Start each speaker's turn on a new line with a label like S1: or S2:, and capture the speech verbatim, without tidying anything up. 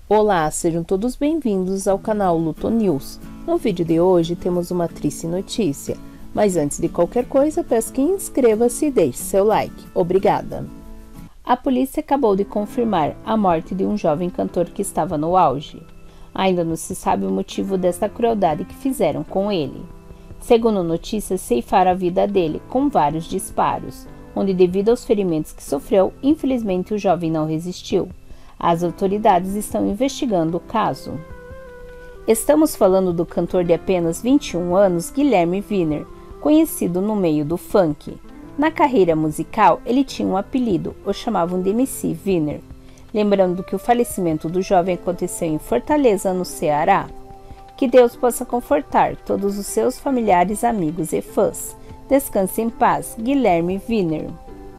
S1: Olá, sejam todos bem-vindos ao canal Luto News. No vídeo de hoje temos uma triste notícia, mas antes de qualquer coisa peço que inscreva-se e deixe seu like. Obrigada! A polícia acabou de confirmar a morte de um jovem cantor que estava no auge. Ainda não se sabe o motivo desta crueldade que fizeram com ele. Segundo notícias, ceifaram a vida dele com vários disparos, onde devido aos ferimentos que sofreu, infelizmente o jovem não resistiu. As autoridades estão investigando o caso. Estamos falando do cantor de apenas vinte e um anos, Guilherme Wiener, conhecido no meio do funk. Na carreira musical, ele tinha um apelido, o chamavam de M C Wiener. Lembrando que o falecimento do jovem aconteceu em Fortaleza, no Ceará. Que Deus possa confortar todos os seus familiares, amigos e fãs. Descanse em paz, Guilherme Wiener.